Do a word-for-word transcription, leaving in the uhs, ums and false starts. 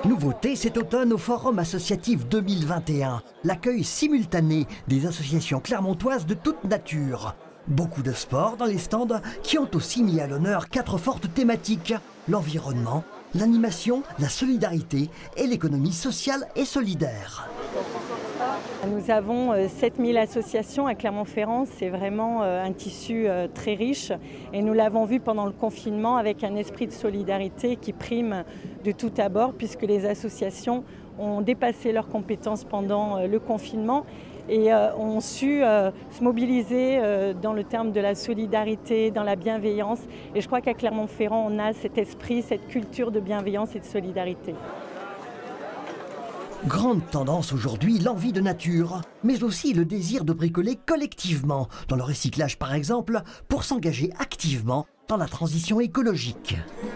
Nouveauté cet automne au Forum associatif deux mille vingt et un, l'accueil simultané des associations clermontoises de toute nature. Beaucoup de sports dans les stands qui ont aussi mis à l'honneur quatre fortes thématiques: l'environnement, l'animation, la solidarité et l'économie sociale et solidaire. Nous avons sept mille associations à Clermont-Ferrand, c'est vraiment un tissu très riche et nous l'avons vu pendant le confinement avec un esprit de solidarité qui prime de tout abord, puisque les associations ont dépassé leurs compétences pendant le confinement et ont su se mobiliser dans le terme de la solidarité, dans la bienveillance, et je crois qu'à Clermont-Ferrand on a cet esprit, cette culture de bienveillance et de solidarité. Grande tendance aujourd'hui, l'envie de nature, mais aussi le désir de bricoler collectivement, dans le recyclage par exemple, pour s'engager activement dans la transition écologique.